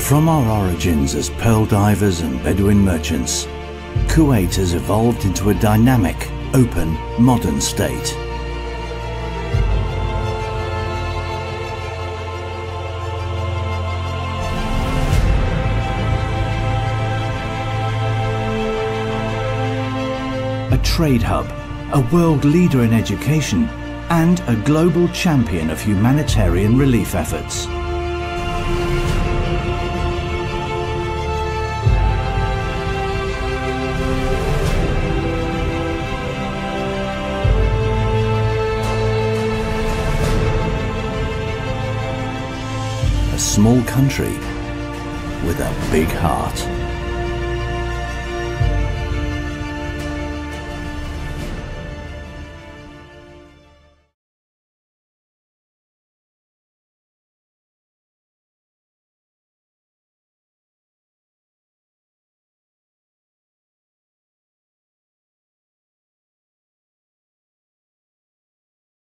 From our origins as pearl divers and Bedouin merchants, Kuwait has evolved into a dynamic, open, modern state. A trade hub, a world leader in education, and a global champion of humanitarian relief efforts. A small country with a big heart.